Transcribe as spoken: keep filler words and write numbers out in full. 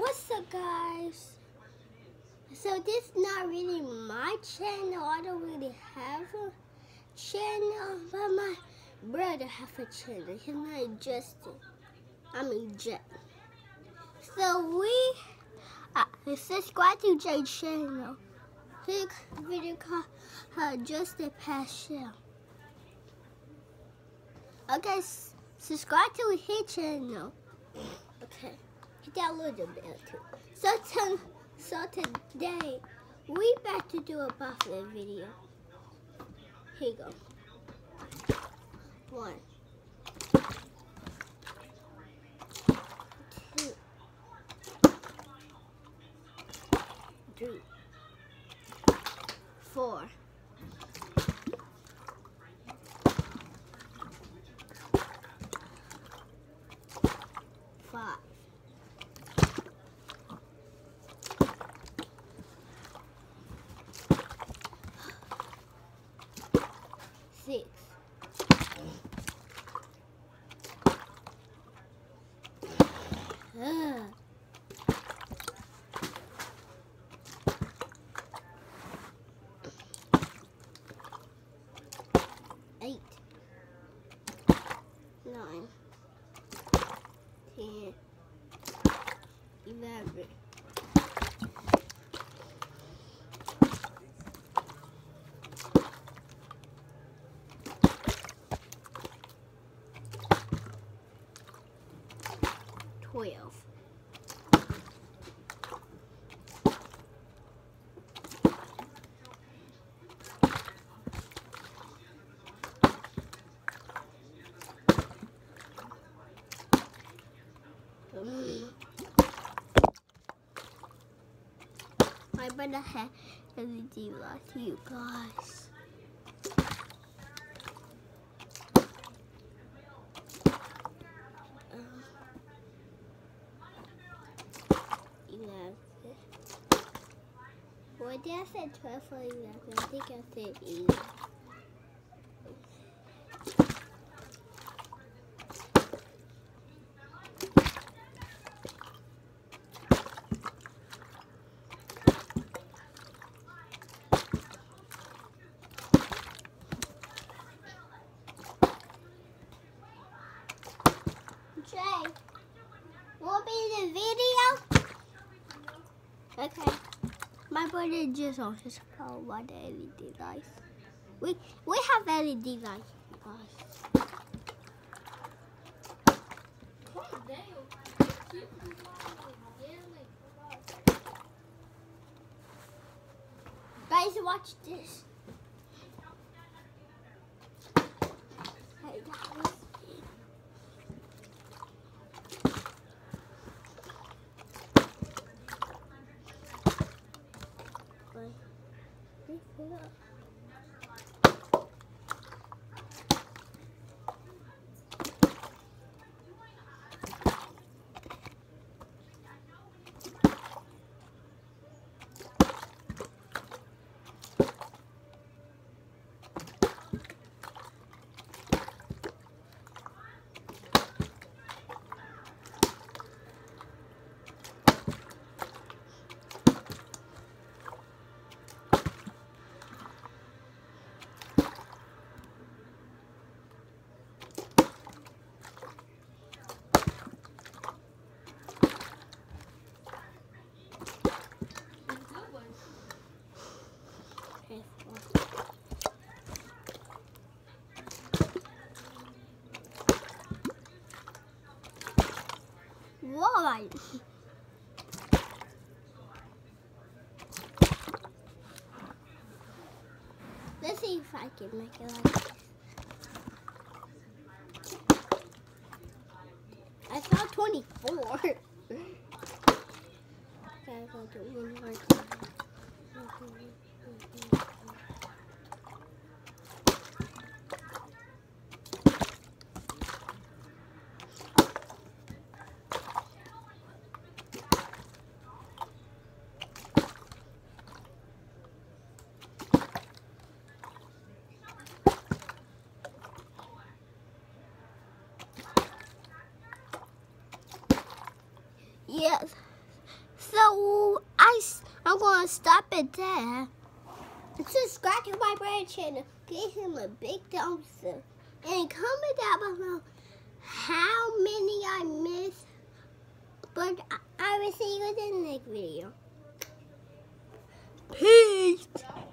What's up, guys? So this is not really my channel. I don't really have a channel, but my brother have a channel. His name is Justin. I mean Jet. So we uh, subscribe to Jay's channel. His video called uh, Justin Passion. Okay, subscribe to his channel. Okay, hit that little bell too. So, to, so today we about to do a birthday video. Here you go. One, two, three, four, five, six, uh, eight, nine, ten, eleven, twelve, I better have L E D light to you guys. Um, eleven. Well, did I say twelve or eleven? I think I said eleven. Jay, will be the video? Okay. My brother just on his phone by the L E D lights. We we have L E D lights, guys. Guys, watch this. Hey guys. Why? Let's see if I can make it like this. I saw twenty-four. Okay, I got to do one more time. Yes. So I, I'm going to stop it there. Subscribe to my brother's channel. Give him a big thumbs up. And comment down below how many I missed. But I will see you in the next video. Peace.